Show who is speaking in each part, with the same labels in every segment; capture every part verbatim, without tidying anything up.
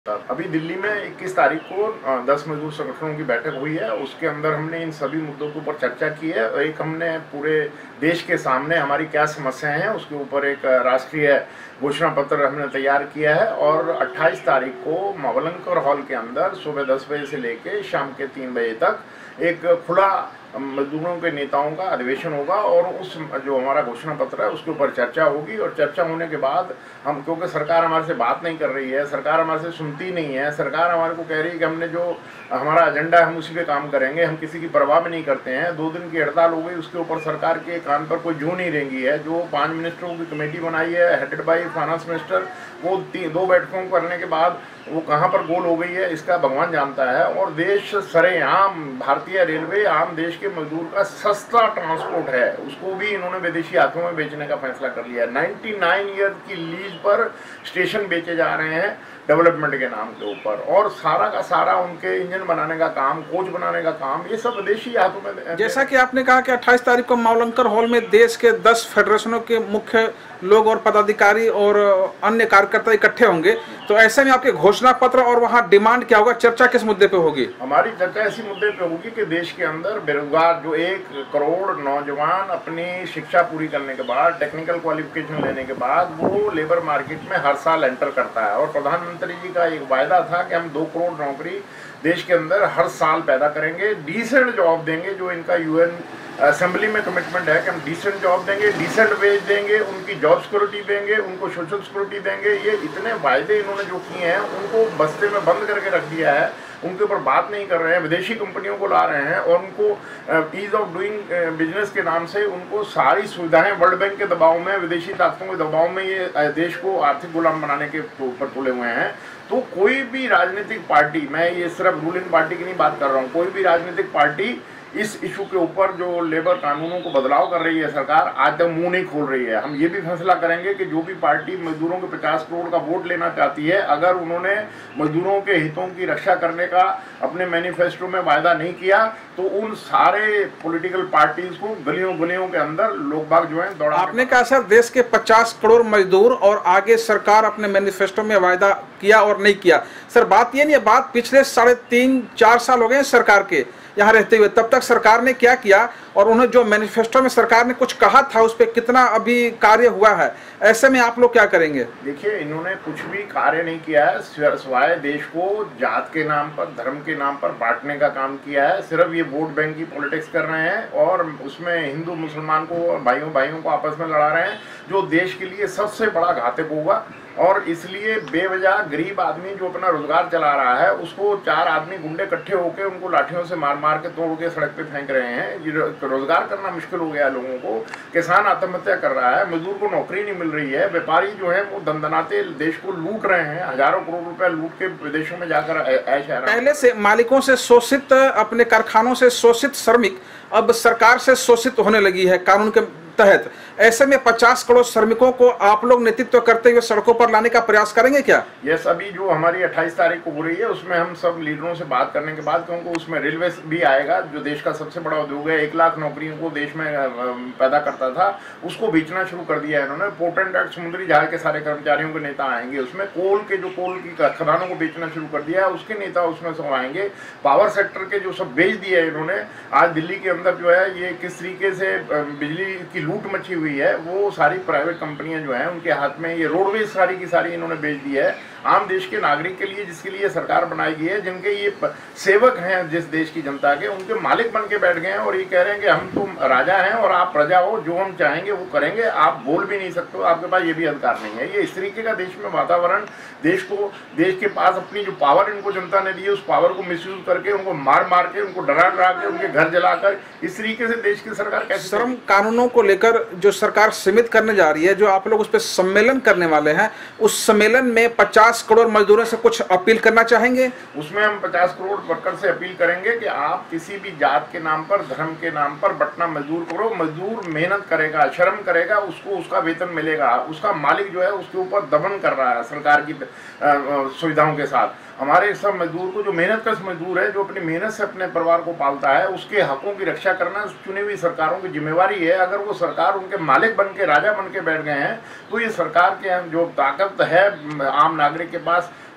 Speaker 1: अभी दिल्ली में इक्कीस तारीख को दस मजदूर संगठनों की बैठक हुई है। उसके अंदर हमने इन सभी मुद्दों के ऊपर चर्चा की है और एक हमने पूरे देश के सामने हमारी क्या समस्याएं हैं उसके ऊपर एक राष्ट्रीय घोषणा पत्र हमने तैयार किया है और अट्ठाईस तारीख को मावलंकर हॉल के अंदर सुबह दस बजे से लेकर शाम के तीन बजे तक एक खुला मजदूरों के नेताओं का अधिवेशन होगा और उस जो हमारा घोषणा पत्र है उसके ऊपर चर्चा होगी। और चर्चा होने के बाद हम, क्योंकि सरकार हमारे से बात नहीं कर रही है, सरकार हमारे से सुनती नहीं है, सरकार हमारे को कह रही है कि हमने जो हमारा एजेंडा है हम उसी पे काम करेंगे, हम किसी की परवाह भी नहीं करते हैं। दो दिन की हड़ताल हो गई, उसके ऊपर सरकार के कान पर कोई जू नहीं रेंगी है। जो पाँच मिनिस्टरों की कमेटी बनाई है हेडेड बाई फाइनेंस मिनिस्टर, वो दो बैठकों करने के बाद वो कहाँ पर गोल हो गई है इसका भगवान जानता है। और देश सरेआम भारतीय रेलवे आम देश के मजदूर का सस्ता ट्रांसपोर्ट है, उसको भी इन्होंने विदेशी हाथों में बेचने का फैसला कर लिया है। निन्यानवे ईयर की लीज पर स्टेशन बेचे जा रहे हैं डेवलपमेंट के नाम के ऊपर और सारा का सारा उनके इंजन बनाने का काम, कोच बनाने का काम, ये सब विदेशी हाथों में।
Speaker 2: जैसा कि आपने कहा कि अट्ठाईस तारीख को मावलंकर हॉल में देश के दस फेडरेशनों के मुख्य लोग और पदाधिकारी और अन्य कार्यकर्ता इकट्ठे होंगे, तो ऐसे में आपके घोषणा पत्र और वहाँ डिमांड क्या होगा, चर्चा किस मुद्दे पे होगी?
Speaker 1: हमारी चर्चा इसी मुद्दे पे होगी कि देश के अंदर बेरोजगार जो एक करोड़ नौजवान अपनी शिक्षा पूरी करने के बाद, टेक्निकल क्वालिफिकेशन लेने के बाद वो लेबर मार्केट में हर साल एंटर करता है। और प्रधानमंत्री जी का एक वायदा था कि हम दो करोड़ नौकरी देश के अंदर हर साल पैदा करेंगे, डिसेंट जॉब देंगे, जो इनका यूएन असेंबली में कमिटमेंट है कि हम डिसेंट जॉब देंगे, डिसेंट वेज देंगे, उनकी जॉब सिक्योरिटी देंगे, उनको सोशल सिक्योरिटी देंगे। ये इतने वायदे इन्होंने जो किए हैं उनको बस्ते में बंद करके रख दिया है, उनके ऊपर बात नहीं कर रहे हैं, विदेशी कंपनियों को ला रहे हैं और उनको ईज ऑफ डूइंग बिजनेस के नाम से उनको सारी सुविधाएं वर्ल्ड बैंक के दबाव में, विदेशी ताकतों के दबाव में ये देश को आर्थिक गुलाम बनाने के ऊपर तुले हुए हैं। तो कोई भी राजनीतिक पार्टी, मैं ये सिर्फ रूलिंग पार्टी की नहीं बात कर रहा हूँ, कोई भी राजनीतिक पार्टी इस इशू के ऊपर जो लेबर कानूनों को बदलाव कर रही है सरकार, आज तक मुंह नहीं खोल रही है। हम ये भी फैसला करेंगे कि जो भी पार्टी मजदूरों के पचास करोड़ का वोट लेना चाहती है, अगर उन्होंने मजदूरों के हितों की रक्षा करने का अपने मैनिफेस्टो में वायदा नहीं किया तो उन सारे पॉलिटिकल पार्टीज को गलियों गलियों के अंदर लोग बाग जो है दौड़ा।
Speaker 2: आपने कहा सर देश के पचास करोड़ मजदूर और आगे सरकार अपने मैनिफेस्टो में वायदा किया और नहीं किया। सर बात ये नहीं है, बात पिछले साढ़े तीन चार साल हो गए सरकार के यहाँ रहते हुए, तब तक सरकार ने क्या किया और उन्हें जो मैनिफेस्टो में सरकार ने कुछ कहा था उस पर कितना अभी कार्य हुआ है, ऐसे में आप लोग क्या करेंगे?
Speaker 1: देखिए, इन्होंने कुछ भी कार्य नहीं किया है, सिवाय देश को जात के नाम पर, धर्म के नाम पर बांटने का काम किया है। सिर्फ ये वोट बैंक की पॉलिटिक्स कर रहे हैं और उसमें हिंदू मुसलमान को, भाइयों भाइयों को आपस में लड़ा रहे हैं, जो देश के लिए सबसे बड़ा घातक होगा। और इसलिए बेवजह गरीब आदमी जो अपना रोजगार चला रहा है उसको चार आदमी गुंडे इकट्ठे होकर उनको लाठियों से मार मार के तोड़ के सड़क पे फेंक रहे हैं। रोजगार करना मुश्किल हो गया है लोगों को, किसान आत्महत्या कर रहा है, मजदूर को नौकरी नहीं मिल रही है, व्यापारी जो है वो दंदनाते देश को लूट रहे हैं, हजारों करोड़ रुपए लूट के विदेशों में जाकर ऐश है।
Speaker 2: पहले से मालिकों से शोषित, अपने कारखानों से शोषित श्रमिक अब सरकार से शोषित होने लगी है कानून के तहत। ऐसे में पचास करोड़ श्रमिकों को आप लोग नेतृत्व करते हुए सड़कों पर लाने का प्रयास करेंगे क्या?
Speaker 1: यस, अभी जो हमारी अट्ठाईस तारीख को हो रही है उसमें हम सब लीडरों से बात करने के बाद, क्योंकि उसमें रेलवे भी आएगा जो देश का सबसे बड़ा उद्योग है, एक लाख नौकरियों को देश में पैदा करता था, उसको बेचना शुरू कर दिया है इन्होंने। पोर्ट एंड डक्ट समुद्री जहाज के सारे कर्मचारियों के नेता आएंगे उसमें, कोल के जो कोल की खदानों को बेचना शुरू कर दिया है उसके नेता उसमें सब आएंगे, पावर सेक्टर के जो सब बेच दिए इन्होंने। आज दिल्ली के अंदर जो है ये किस तरीके से बिजली की लूट मची हुई है, वो सारी प्राइवेट कंपनियां जो हैं उनके हाथ में, ये रोडवेज सारी की सारी इन्होंने बेच दी है आम देश के नागरिक के लिए, जिसके लिए सरकार बनाई गई है, जिनके ये सेवक हैं जिस देश की जनता के, उनके मालिक बन के बैठ गए हैं और ये कह रहे हैं कि हम तुम राजा हैं और आप प्रजा हो, जो हम चाहेंगे वो करेंगे, आप बोल भी नहीं सकते हो, आपके पास ये भी अधिकार नहीं है। ये इस तरीके का देश में वातावरण, देश को, देश के पास अपनी जो पावर इनको जनता ने दी है उस पावर को मिसयूज करके, उनको मार मार के, उनको डरा डरा के, उनके घर जलाकर, इस तरीके से देश की सरकार कैसे।
Speaker 2: श्रम कानूनों को लेकर जो सरकार सीमित करने जा रही है, जो आप लोग उस पर सम्मेलन करने वाले हैं, उस सम्मेलन में पचास करोड़ मजदूरों से कुछ अपील करना चाहेंगे?
Speaker 1: उसमें हम पचास करोड़ वर्कर से अपील करेंगे कि आप किसी भी जात के नाम पर, धर्म के नाम पर बंटना मजदूर करो, मजदूर मेहनत करेगा, श्रम करेगा, उसको उसका वेतन मिलेगा, उसका मालिक जो है उसके ऊपर दमन कर रहा है सरकार की सुविधाओं के साथ। हमारे सब मजदूर को, जो मेहनत कश मजदूर है, जो अपनी मेहनत से अपने परिवार को पालता है, उसके हकों की रक्षा करना चुनी हुई सरकारों की जिम्मेवारी है। अगर वो सरकार उनके मालिक बन के, राजा बन के बैठ गए हैं तो ये सरकार के जो ताकत है आम नागरिक के पास,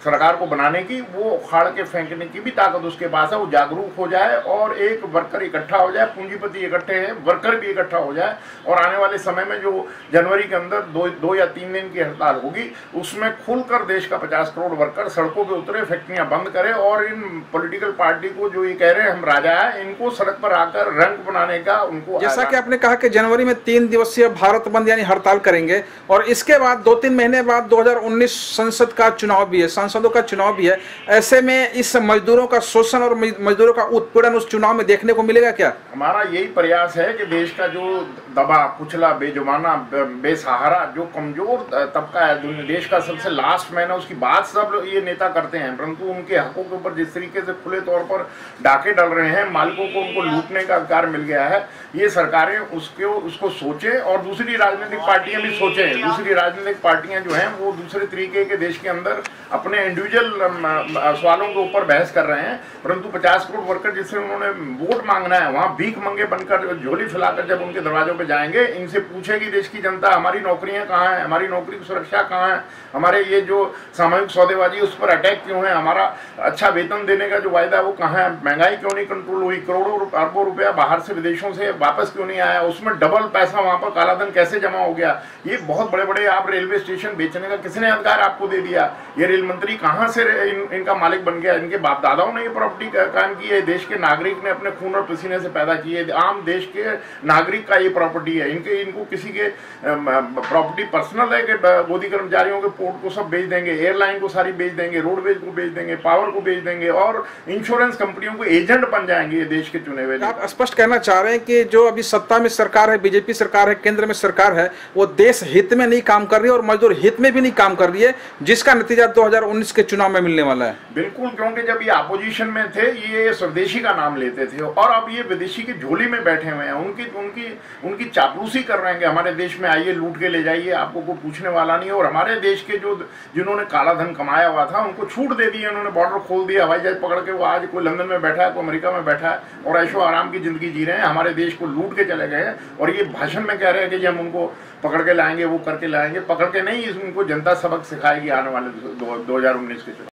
Speaker 1: सरकार को बनाने की, वो उखाड़ के फेंकने की भी ताकत उसके पास है। वो जागरूक हो जाए और एक वर्कर इकट्ठा हो जाए, पूंजीपति इकट्ठे हैं, वर्कर भी इकट्ठा हो जाए, और आने वाले समय में जो जनवरी के अंदर दो दो या तीन दिन की हड़ताल होगी, उसमें खुलकर देश का पचास करोड़ वर्कर सड़कों पे उतरे, फैक्ट्रियां बंद करें, और इन पॉलिटिकल पार्टी को जो ये कह रहे हैं हम राजा है, इनको सड़क पर आकर रंग बनाने का उनको,
Speaker 2: जैसा कि आपने कहा कि जनवरी में तीन दिवसीय भारत बंद यानी हड़ताल करेंगे, और इसके बाद दो तीन महीने बाद दो हज़ार उन्नीस संसद का चुनाव भी है, सांसदों का चुनाव भी है। ऐसे में इस मजदूरों का शोषण और मजदूरों का उत्पीड़न उस चुनाव में देखने को मिलेगा क्या?
Speaker 1: हमारा यही प्रयास है कि देश का जो दबा कुचला, बेजुबाना, बेसहारा, जो कमजोर तबका है, देश का सबसे लास्ट मैन है, उसकी बात सब ये नेता करते हैं, परंतु उनके हकों के ऊपर जिस तरीके से खुले तौर पर डाके डल रहे हैं, मालिकों को उनको लूटने का अधिकार मिल गया है, ये सरकारें उसको उसको सोचें, और दूसरी राजनीतिक पार्टियां भी सोचें। दूसरी राजनीतिक पार्टियां जो हैं वो दूसरे तरीके के देश के अंदर अपने इंडिविजुअल सवालों के ऊपर बहस कर रहे हैं, परंतु पचास करोड़ वर्कर जिससे उन्होंने वोट मांगना है, वहां भीख मंगे बनकर झोली फैलाकर जब उनके दरवाजों पे जाएंगे, इनसे पूछेगी देश की जनता हमारी नौकरियां कहाँ हैं, हमारी नौकरी की सुरक्षा कहाँ है, हमारे ये जो सामूहिक सौदेबाजी उस पर अटैक क्यों है, हमारा अच्छा वेतन देने का जो वायदा है वो कहाँ है, महंगाई क्यों नहीं कंट्रोल हुई, करोड़ों अरबों रुपया बाहर से विदेशों से वापस क्यों नहीं आया, उसमें डबल पैसा वहां पर कालाधन कैसे जमा हो गया, ये बहुत बड़े बड़े आप रेलवे स्टेशन बेचने का किसने अधिकार आपको दे दिया, ये रेल मंत्री कहाँ से इन, इनका मालिक बन गया, इनके बाप दादाओं ने ये प्रॉपर्टी कायम की है, देश के नागरिक ने अपने खून और पसीने से पैदा की है, आम देश के नागरिक का ये प्रॉपर्टी है, इनके इनको किसी के प्रॉपर्टी पर्सनल है कि गोदी कर्मचारियों के पोर्ट को सब बेच देंगे, एयरलाइन को सारी बेच देंगे, रोडवेज को बेच देंगे, पावर को बेच देंगे, और इंश्योरेंस कंपनियों को एजेंट बन जाएंगे ये देश के चुने हुए।
Speaker 2: आप स्पष्ट कहना चाह रहे हैं कि जो अभी सत्ता में सरकार है, बीजेपी सरकार है, केंद्र में सरकार है, वो देश हित में नहीं काम कर रही है और मजदूर हित में भी नहीं काम कर रही है, जिसका नतीजा दो हज़ार उन्नीस के चुनाव में मिलने वाला है।
Speaker 1: बिल्कुल, क्योंकि जब ये अपोजिशन में थे ये स्वदेशी का नाम लेते थे, और अब ये विदेशी की झोली में बैठे हुए हैं, उनकी उनकी उनकी चापलूसी कर रहे हैं कि हमारे देश में आइए, लूट के ले जाइए, आपको कोई पूछने वाला नहीं है, और हमारे देश के जो जिन्होंने काला धन कमाया हुआ था उनको छूट दे दी, उन्होंने बॉर्डर खोल दिया, हवाई जहाज पकड़ के वो आज कोई लंदन में बैठा है, कोई अमेरिका में बैठा है, और ऐशो आराम की जिंदगी जी रहे हैं, हमारे देश को लूट के चले गए हैं, और ये भाषण में कह रहे हैं कि हम उनको पकड़ के लाएंगे, वो करके लाएंगे, पकड़ के नहीं, उनको जनता सबक सिखाएगी आने वाले दो हजार उन्नीस के चुनाव।